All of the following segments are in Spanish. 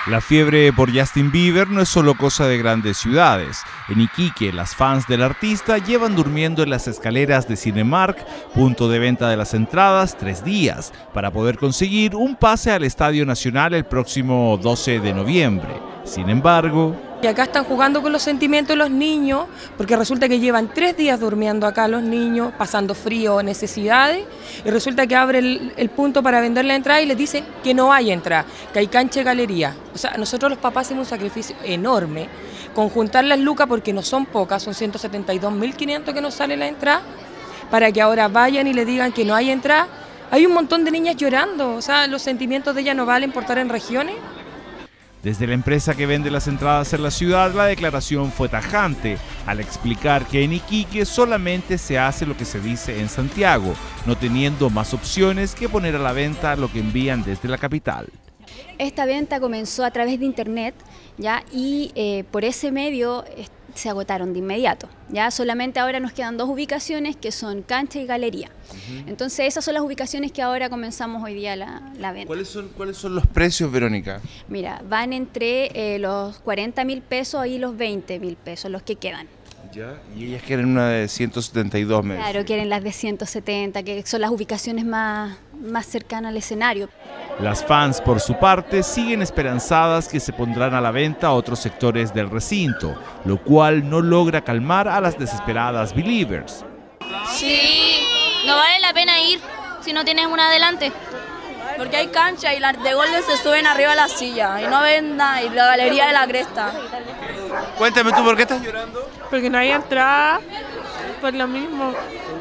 La fiebre por Justin Bieber no es solo cosa de grandes ciudades. En Iquique, las fans del artista llevan durmiendo en las escaleras de Cinemark, punto de venta de las entradas, 3 días, para poder conseguir un pase al Estadio Nacional el próximo 12 de noviembre. Sin embargo... Y acá están jugando con los sentimientos de los niños, porque resulta que llevan 3 días durmiendo acá los niños, pasando frío, necesidades, y resulta que abre el punto para vender la entrada y les dicen que no hay entrada, que hay cancha y galería. O sea, nosotros los papás hicimos un sacrificio enorme con juntar las lucas, porque no son pocas, son 172.500 que nos sale la entrada, para que ahora vayan y le digan que no hay entrada. Hay un montón de niñas llorando, o sea, los sentimientos de ellas no valen por estar en regiones. Desde la empresa que vende las entradas en la ciudad, la declaración fue tajante al explicar que en Iquique solamente se hace lo que se dice en Santiago, no teniendo más opciones que poner a la venta lo que envían desde la capital. Esta venta comenzó a través de internet, ¿ya? Y por ese medio se agotaron de inmediato. Ya solamente ahora nos quedan 2 ubicaciones que son cancha y galería. Entonces esas son las ubicaciones que ahora comenzamos hoy día la venta. ¿Cuáles son los precios, Verónica? Mira, van entre los 40.000 pesos y los 20.000 pesos los que quedan. ¿Ya? Y ellas quieren una de 172 meses. Claro, quieren las de 170, que son las ubicaciones más cercanas al escenario. Las fans, por su parte, siguen esperanzadas que se pondrán a la venta otros sectores del recinto, lo cual no logra calmar a las desesperadas Believers. Sí, no vale la pena ir si no tienes una adelante. Porque hay cancha y las de Golden se suben arriba a la silla y no ven nada, y la galería de la cresta. Cuéntame tú, ¿por qué estás llorando? Porque no hay entrada, por lo mismo.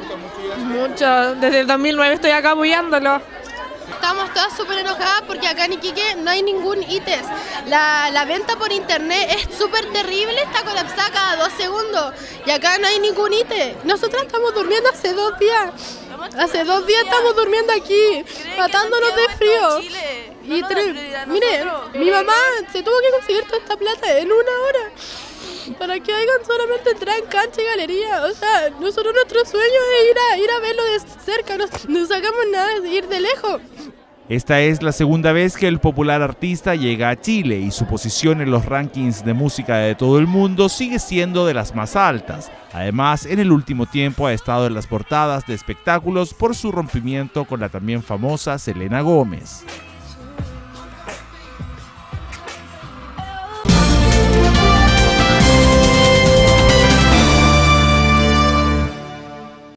Mucho, desde el 2009 estoy acá apoyándolo. Estamos todas súper enojadas porque acá en Iquique no hay ningún ITES. La venta por internet es súper terrible, está colapsada cada 2 segundos. Y acá no hay ningún ITES. Nosotras estamos durmiendo hace 2 días. Hace 2 días estamos durmiendo aquí, matándonos de frío. Y mire, mi mamá se tuvo que conseguir toda esta plata en 1 hora para que hagan solamente entrar en cancha y galería. O sea, nosotros nuestro sueño es ir a verlo de cerca, no sacamos nada de ir de lejos. Esta es la segunda vez que el popular artista llega a Chile y su posición en los rankings de música de todo el mundo sigue siendo de las más altas. Además, en el último tiempo ha estado en las portadas de espectáculos por su rompimiento con la también famosa Selena Gómez.